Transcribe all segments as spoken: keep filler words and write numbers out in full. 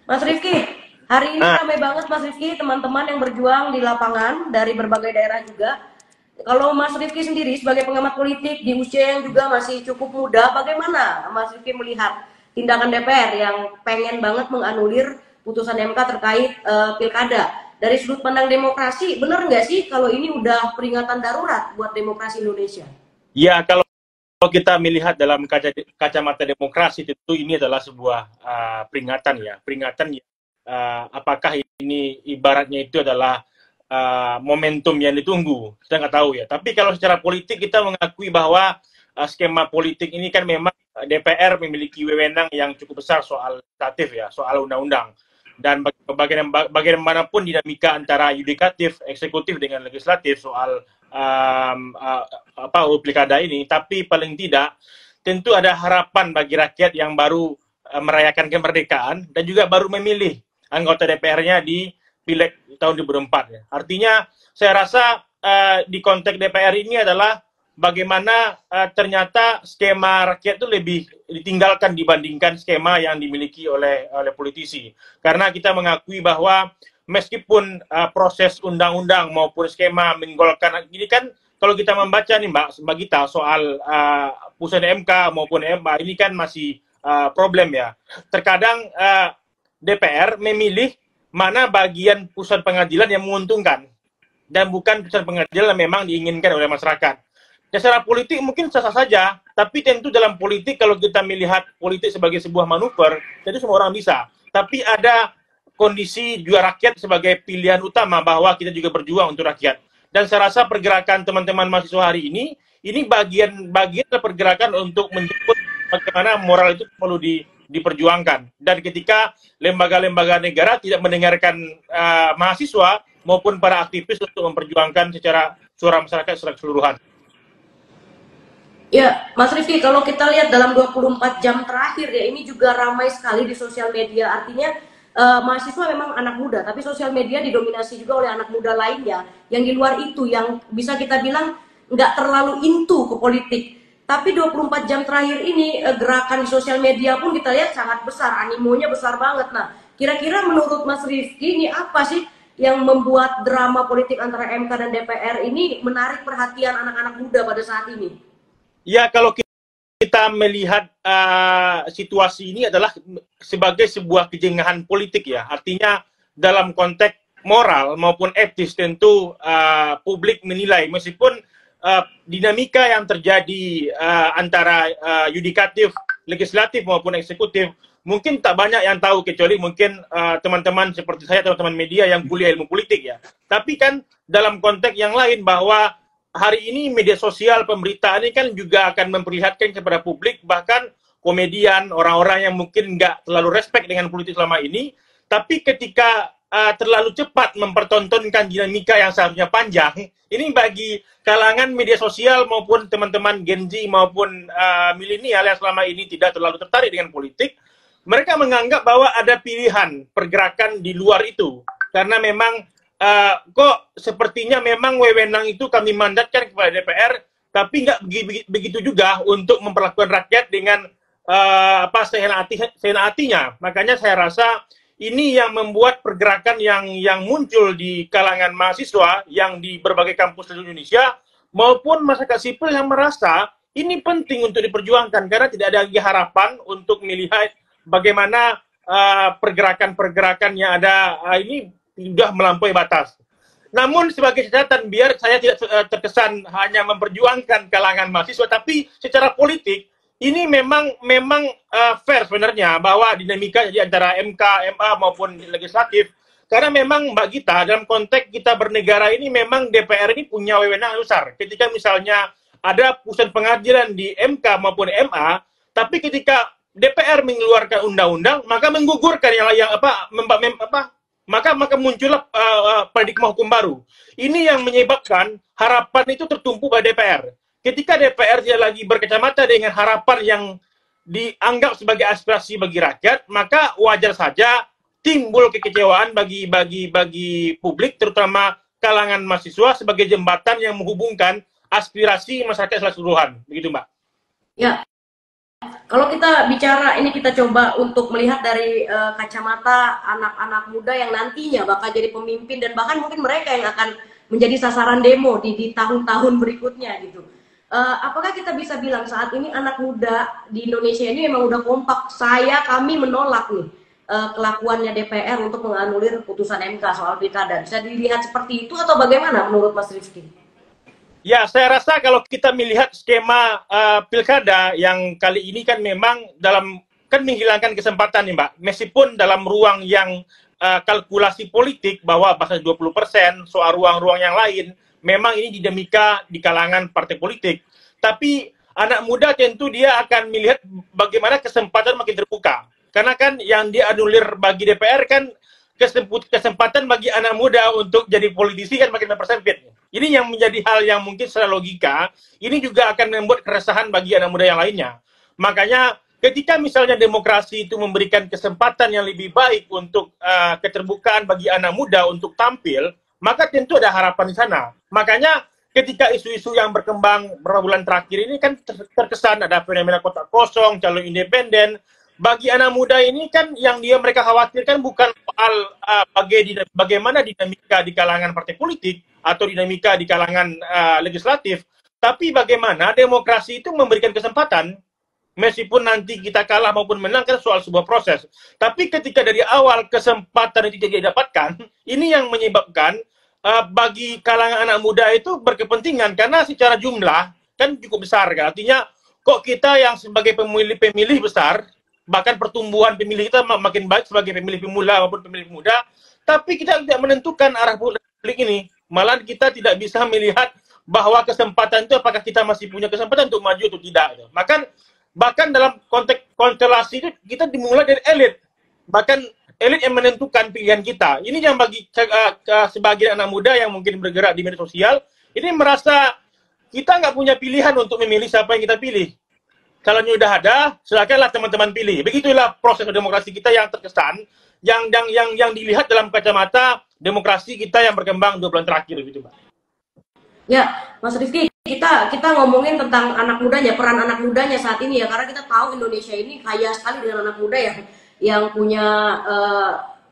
Mas Rifki, hari ini Nah, ramai banget Mas Rifki, teman-teman yang berjuang di lapangan dari berbagai daerah juga. Kalau Mas Rifki sendiri sebagai pengamat politik di usia yang juga masih cukup muda, bagaimana Mas Rifki melihat tindakan D P R yang pengen banget menganulir putusan M K terkait uh, pilkada? Dari sudut pandang demokrasi, benar nggak sih kalau ini udah peringatan darurat buat demokrasi Indonesia? ya kalau kita melihat dalam kaca, kacamata demokrasi, tentu ini adalah sebuah uh, peringatan ya, peringatan ya. Uh, apakah ini ibaratnya itu adalah uh, momentum yang ditunggu? Kita nggak tahu ya. Tapi kalau secara politik kita mengakui bahwa uh, skema politik ini kan memang D P R memiliki wewenang yang cukup besar soal legislatif ya, soal undang-undang. Dan bagian, bagaimanapun dinamika antara yudikatif, eksekutif dengan legislatif soal um, uh, apa pilkada ini, tapi paling tidak tentu ada harapan bagi rakyat yang baru uh, merayakan kemerdekaan dan juga baru memilih anggota D P R-nya di Pileg tahun dua ribu empat ya. Artinya saya rasa uh, di konteks D P R ini adalah bagaimana uh, ternyata skema rakyat itu lebih ditinggalkan dibandingkan skema yang dimiliki oleh oleh politisi. Karena kita mengakui bahwa meskipun uh, proses undang-undang maupun skema menggolkan ini kan, kalau kita membaca nih Mbak, Mbak Gita, soal uh, putusan M K maupun M A ini kan masih uh, problem ya. Terkadang uh, D P R memilih mana bagian putusan pengadilan yang menguntungkan dan bukan putusan pengadilan yang memang diinginkan oleh masyarakat. Ya, secara politik mungkin sah-sah saja, tapi tentu dalam politik kalau kita melihat politik sebagai sebuah manuver, tentu semua orang bisa. Tapi ada kondisi juga rakyat sebagai pilihan utama bahwa kita juga berjuang untuk rakyat. Dan saya rasa pergerakan teman-teman mahasiswa hari ini, ini bagian-bagian pergerakan untuk menjemput bagaimana moral itu perlu di, diperjuangkan. Dan ketika lembaga-lembaga negara tidak mendengarkan uh, mahasiswa maupun para aktivis untuk memperjuangkan secara suara masyarakat secara keseluruhan. Ya, Mas Rifki, kalau kita lihat dalam dua puluh empat jam terakhir ya, ini juga ramai sekali di sosial media. Artinya uh, mahasiswa memang anak muda, tapi sosial media didominasi juga oleh anak muda lainnya yang di luar itu, yang bisa kita bilang nggak terlalu into ke politik. Tapi dua puluh empat jam terakhir ini uh, gerakan di sosial media pun kita lihat sangat besar, animonya besar banget. Nah, kira-kira menurut Mas Rifki ini apa sih yang membuat drama politik antara M K dan D P R ini menarik perhatian anak-anak muda pada saat ini? Ya, kalau kita melihat uh, situasi ini adalah sebagai sebuah kejengahan politik ya. Artinya dalam konteks moral maupun etis tentu uh, publik menilai meskipun uh, dinamika yang terjadi uh, antara uh, yudikatif, legislatif maupun eksekutif mungkin tak banyak yang tahu kecuali mungkin teman-teman uh, seperti saya, teman-teman media yang kuliah ilmu politik ya. Tapi kan dalam konteks yang lain bahwa hari ini media sosial, pemberitaan ini kan juga akan memperlihatkan kepada publik, bahkan komedian, orang-orang yang mungkin nggak terlalu respect dengan politik selama ini, tapi ketika uh, terlalu cepat mempertontonkan dinamika yang seharusnya panjang, ini bagi kalangan media sosial maupun teman-teman Gen Z maupun uh, milenial yang selama ini tidak terlalu tertarik dengan politik, mereka menganggap bahwa ada pilihan pergerakan di luar itu, karena memang Uh, kok sepertinya memang wewenang itu kami mandatkan kepada D P R, tapi nggak begitu juga untuk memperlakukan rakyat dengan uh, apa seenak-hatinya. Makanya saya rasa ini yang membuat pergerakan yang yang muncul di kalangan mahasiswa yang di berbagai kampus di Indonesia maupun masyarakat sipil yang merasa ini penting untuk diperjuangkan karena tidak ada lagi harapan untuk melihat bagaimana uh, pergerakan-pergerakan yang ada uh, ini sudah melampaui batas. Namun sebagai catatan, biar saya tidak terkesan hanya memperjuangkan kalangan mahasiswa, tapi secara politik ini memang memang uh, fair sebenarnya bahwa dinamika di antara M K, M A maupun legislatif. Karena memang Mbak Gita, dalam konteks kita bernegara ini memang D P R ini punya wewenang besar. Ketika misalnya ada putusan pengadilan di M K maupun M A, tapi ketika D P R mengeluarkan undang-undang, maka menggugurkan yang yang apa, mem, mem, apa maka maka muncullah uh, uh, paradigma hukum baru. Ini yang menyebabkan harapan itu tertumpu pada D P R. Ketika D P R tidak lagi berkacamata dengan harapan yang dianggap sebagai aspirasi bagi rakyat, maka wajar saja timbul kekecewaan bagi bagi bagi publik, terutama kalangan mahasiswa sebagai jembatan yang menghubungkan aspirasi masyarakat secara keseluruhan. Begitu, Mbak. Ya, Kalau kita bicara ini, kita coba untuk melihat dari uh, kacamata anak-anak muda yang nantinya bakal jadi pemimpin dan bahkan mungkin mereka yang akan menjadi sasaran demo di di tahun-tahun berikutnya gitu. Uh, apakah kita bisa bilang saat ini anak muda di Indonesia ini memang udah kompak? Saya kami menolak nih uh, kelakuannya D P R untuk menganulir putusan M K soal pilkada. Bisa dilihat seperti itu atau bagaimana menurut Mas Rifki? Ya, saya rasa kalau kita melihat skema uh, pilkada yang kali ini kan memang dalam kan menghilangkan kesempatan nih Mbak, meskipun dalam ruang yang uh, kalkulasi politik bahwa bahkan dua puluh persen soal ruang-ruang yang lain, memang ini dinamika di kalangan partai politik. Tapi anak muda tentu dia akan melihat bagaimana kesempatan makin terbuka. Karena kan yang dianulir bagi D P R kan kesempatan bagi anak muda untuk jadi politisi kan makin mempersempit. Ini yang menjadi hal yang mungkin secara logika, ini juga akan membuat keresahan bagi anak muda yang lainnya. Makanya ketika misalnya demokrasi itu memberikan kesempatan yang lebih baik untuk uh, keterbukaan bagi anak muda untuk tampil, maka tentu ada harapan di sana. Makanya ketika isu-isu yang berkembang beberapa bulan terakhir ini kan terkesan ada fenomena kotak kosong, calon independen. Bagi anak muda ini kan yang dia mereka khawatirkan bukan soal uh, bagaimana dinamika di kalangan partai politik atau dinamika di kalangan uh, legislatif, tapi bagaimana demokrasi itu memberikan kesempatan, meskipun nanti kita kalah maupun menang kan soal sebuah proses. Tapi ketika dari awal kesempatan itu tidak didapatkan, ini yang menyebabkan uh, bagi kalangan anak muda itu berkepentingan, karena secara jumlah kan cukup besar kan. Artinya kok kita yang sebagai pemilih-pemilih besar, bahkan pertumbuhan pemilih kita makin baik sebagai pemilih pemula maupun pemilih muda, tapi kita tidak menentukan arah politik ini. Malah kita tidak bisa melihat bahwa kesempatan itu apakah kita masih punya kesempatan untuk maju atau tidak. Bahkan bahkan dalam konteks konstelasi itu kita dimulai dari elit. Bahkan elit yang menentukan pilihan kita. Ini yang bagi uh, uh, sebagian anak muda yang mungkin bergerak di media sosial, ini merasa kita nggak punya pilihan untuk memilih siapa yang kita pilih. Calonnya udah ada, silakanlah teman-teman pilih. Begitulah proses demokrasi kita yang terkesan, yang yang yang yang dilihat dalam kacamata demokrasi kita yang berkembang dua bulan terakhir gitu, Mbak. Ya, Mas Rifki, kita kita ngomongin tentang anak mudanya, peran anak mudanya saat ini ya, karena kita tahu Indonesia ini kaya sekali dengan anak muda yang yang punya uh,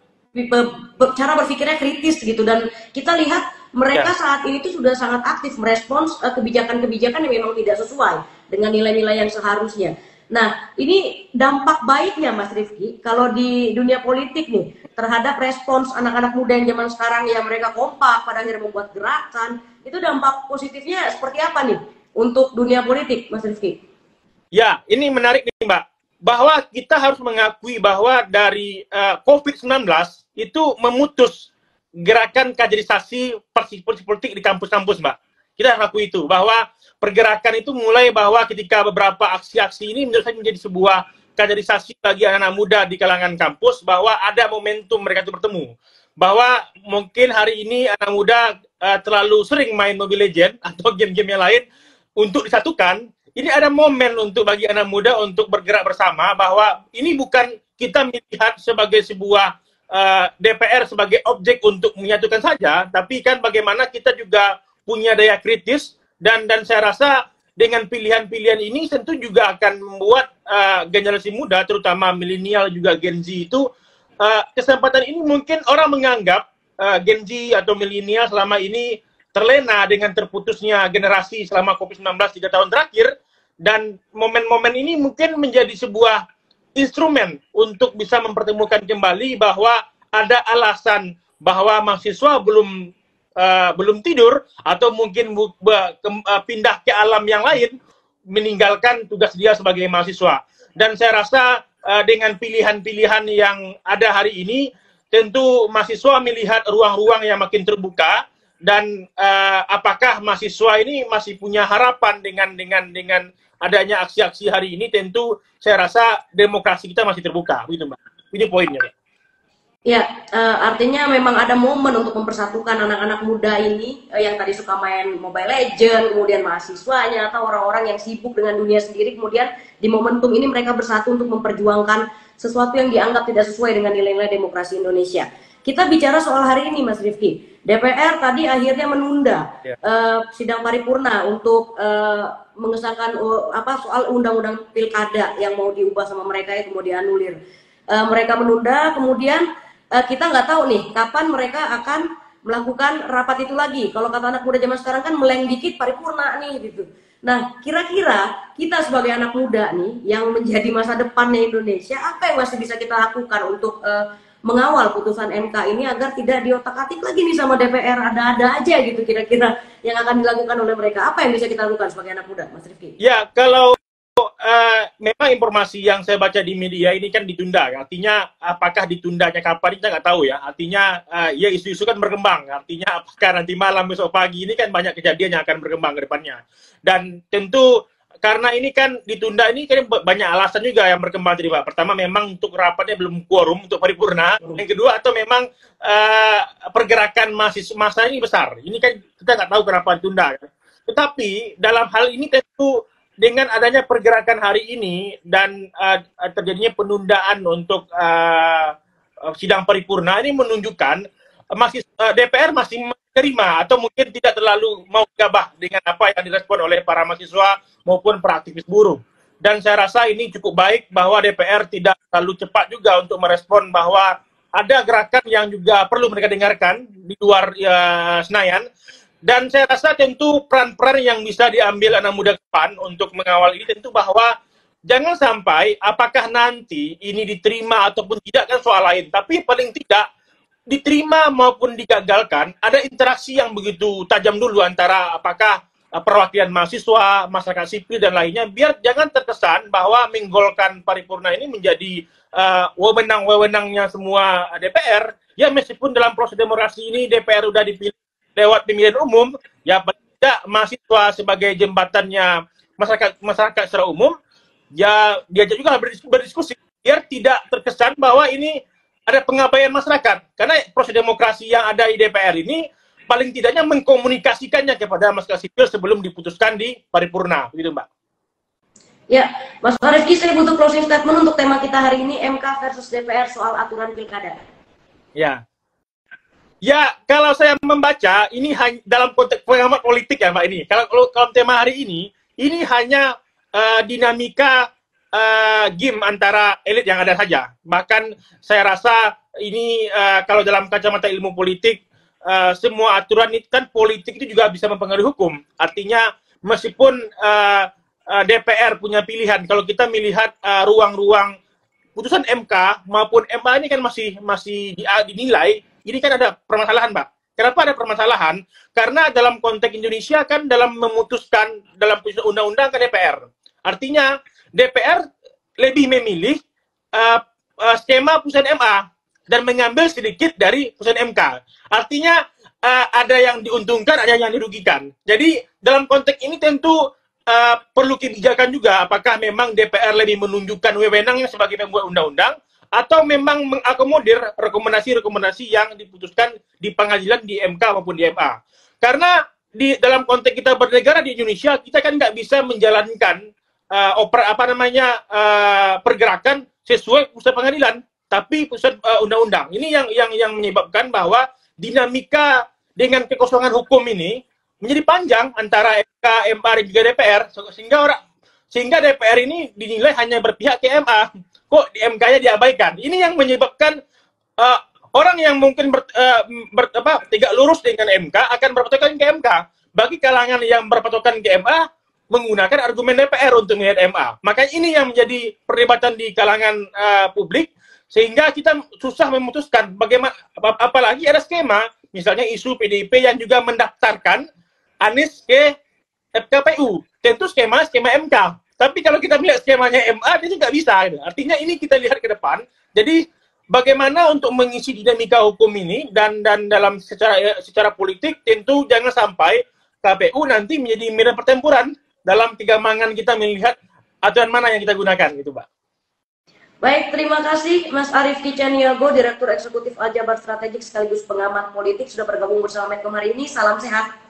cara berpikirnya kritis gitu, dan kita lihat mereka ya. Saat ini tuh sudah sangat aktif merespons kebijakan-kebijakan uh, yang memang tidak sesuai dengan nilai-nilai yang seharusnya. Nah, ini dampak baiknya Mas Rifki kalau di dunia politik nih terhadap respons anak-anak muda yang zaman sekarang yang mereka kompak pada akhirnya membuat gerakan, itu dampak positifnya seperti apa nih untuk dunia politik, Mas Rifki? Ya, ini menarik nih Mbak, bahwa kita harus mengakui bahwa dari uh, COVID sembilan belas itu memutus gerakan kaderisasi partisipasi politik di kampus-kampus Mbak. Kita harus akui itu, bahwa pergerakan itu mulai bahwa ketika beberapa aksi-aksi ini menurut saya menjadi sebuah kaderisasi bagi anak-anak muda di kalangan kampus, bahwa ada momentum mereka itu bertemu. Bahwa mungkin hari ini anak muda uh, terlalu sering main Mobile Legends atau game-game yang lain untuk disatukan. Ini ada momen untuk bagi anak muda untuk bergerak bersama, bahwa ini bukan kita melihat sebagai sebuah uh, D P R sebagai objek untuk menyatukan saja, tapi kan bagaimana kita juga punya daya kritis, dan dan saya rasa dengan pilihan-pilihan ini tentu juga akan membuat uh, generasi muda, terutama milenial juga Gen Z itu, uh, kesempatan ini mungkin orang menganggap uh, Gen Z atau milenial selama ini terlena dengan terputusnya generasi selama COVID sembilan belas tiga tahun terakhir, dan momen-momen ini mungkin menjadi sebuah instrumen untuk bisa mempertemukan kembali bahwa ada alasan bahwa mahasiswa belum Uh, belum tidur atau mungkin uh, uh, pindah ke alam yang lain, meninggalkan tugas dia sebagai mahasiswa. Dan saya rasa uh, dengan pilihan-pilihan yang ada hari ini, tentu mahasiswa melihat ruang-ruang yang makin terbuka, dan uh, apakah mahasiswa ini masih punya harapan dengan dengan dengan adanya aksi-aksi hari ini. Tentu saya rasa demokrasi kita masih terbuka, begitu Mbak. Ini poinnya. Ya, uh, artinya memang ada momen untuk mempersatukan anak-anak muda ini uh, yang tadi suka main Mobile Legends, kemudian mahasiswanya atau orang-orang yang sibuk dengan dunia sendiri, kemudian di momentum ini mereka bersatu untuk memperjuangkan sesuatu yang dianggap tidak sesuai dengan nilai-nilai demokrasi Indonesia. Kita bicara soal hari ini, Mas Rifki. D P R tadi akhirnya menunda yeah. uh, sidang paripurna untuk uh, mengesahkan uh, apa soal undang-undang pilkada yang mau diubah sama mereka itu mau dianulir. Uh, mereka menunda, kemudian uh, kita nggak tahu nih kapan mereka akan melakukan rapat itu lagi. Kalau kata anak muda zaman sekarang kan meleng dikit paripurna nih gitu. Nah, kira-kira kita sebagai anak muda nih yang menjadi masa depannya Indonesia, apa yang masih bisa kita lakukan untuk uh, mengawal putusan M K ini agar tidak diotak-atik lagi nih sama D P R, ada-ada aja gitu kira-kira yang akan dilakukan oleh mereka. Apa yang bisa kita lakukan sebagai anak muda, Mas Rifki? Ya, kalau uh, memang informasi yang saya baca di media ini kan ditunda, artinya apakah ditundanya kapan kita nggak tahu ya. Artinya uh, ya isu-isu kan berkembang, artinya apakah nanti malam besok pagi ini kan banyak kejadian yang akan berkembang ke depannya. Dan tentu karena ini kan ditunda ini kan banyak alasan juga yang berkembang tadi Pak. Pertama memang untuk rapatnya belum quorum untuk paripurna. Yang kedua atau memang uh, pergerakan mahasiswa masa ini besar. Ini kan kita nggak tahu kenapa ditunda. Tetapi dalam hal ini tentu dengan adanya pergerakan hari ini dan uh, terjadinya penundaan untuk uh, sidang paripurna ini menunjukkan uh, masih uh, D P R masih menerima atau mungkin tidak terlalu mau gabah dengan apa yang direspon oleh para mahasiswa maupun para aktivis buruh. Dan saya rasa ini cukup baik bahwa D P R tidak terlalu cepat juga untuk merespon bahwa ada gerakan yang juga perlu mereka dengarkan di luar ya, Senayan. Dan saya rasa tentu peran-peran yang bisa diambil anak muda depan untuk mengawal ini tentu bahwa jangan sampai apakah nanti ini diterima ataupun tidak kan soal lain. Tapi paling tidak diterima maupun digagalkan, ada interaksi yang begitu tajam dulu antara apakah uh, perwakilan mahasiswa, masyarakat sipil, dan lainnya, biar jangan terkesan bahwa menggolkan paripurna ini menjadi uh, wewenang-wewenangnya semua D P R. Ya meskipun dalam proses demokrasi ini D P R sudah dipilih lewat pemilihan umum, ya tidak mahasiswa sebagai jembatannya masyarakat masyarakat secara umum, ya diajak juga berdiskusi, biar tidak terkesan bahwa ini ada pengabaian masyarakat. Karena proses demokrasi yang ada di D P R ini paling tidaknya mengkomunikasikannya kepada masyarakat sipil sebelum diputuskan di paripurna, begitu Mbak. Ya, Mas Rifki, saya butuh closing statement untuk tema kita hari ini, M K versus D P R soal aturan pilkada. Ya, ya kalau saya membaca ini hanya dalam konteks pengamat politik ya Mbak ini. Kalau kalau tema hari ini, ini hanya uh, dinamika Uh, game antara elit yang ada saja. Bahkan saya rasa ini uh, kalau dalam kacamata ilmu politik, uh, semua aturan itu kan politik itu juga bisa mempengaruhi hukum. Artinya meskipun uh, uh, D P R punya pilihan, kalau kita melihat ruang-ruang uh, putusan M K maupun M A ini kan masih masih di, uh, dinilai, ini kan ada permasalahan Pak. Kenapa ada permasalahan? Karena dalam konteks Indonesia kan dalam memutuskan dalam undang-undang ke D P R. Artinya D P R lebih memilih uh, uh, skema putusan M A dan mengambil sedikit dari putusan M K. Artinya uh, ada yang diuntungkan, ada yang dirugikan. Jadi dalam konteks ini tentu uh, perlu kebijakan juga apakah memang D P R lebih menunjukkan wewenangnya sebagai pembuat undang-undang atau memang mengakomodir rekomendasi-rekomendasi yang diputuskan di pengadilan di M K maupun di M A. Karena di dalam konteks kita bernegara di Indonesia, kita kan nggak bisa menjalankan Uh, oper apa namanya uh, pergerakan sesuai putusan pengadilan, tapi putusan uh, undang-undang. Ini yang yang yang menyebabkan bahwa dinamika dengan kekosongan hukum ini menjadi panjang antara M K, M A dan juga D P R, sehingga orang sehingga D P R ini dinilai hanya berpihak ke M A, kok di M K-nya diabaikan. Ini yang menyebabkan uh, orang yang mungkin ber, uh, ber, apa, tegak lurus dengan M K akan berpatokan ke M K. Bagi kalangan yang berpatokan ke M A menggunakan argumen D P R untuk melihat M A. Makanya ini yang menjadi perdebatan di kalangan uh, publik, sehingga kita susah memutuskan bagaimana, ap apalagi ada skema, misalnya isu P D I P yang juga mendaftarkan Anies ke F K P U. Tentu skema skema M K. Tapi kalau kita melihat skemanya M A, itu nggak bisa. Artinya ini kita lihat ke depan. Jadi bagaimana untuk mengisi dinamika hukum ini dan dan dalam secara secara politik tentu jangan sampai K P U nanti menjadi medan pertempuran dalam tiga mangan kita melihat aturan mana yang kita gunakan, gitu, Pak. Baik, terima kasih Mas Arifki Caniago, Direktur Eksekutif Aljabar Strategik sekaligus pengamat politik sudah bergabung bersama Medcom hari ini. Salam sehat.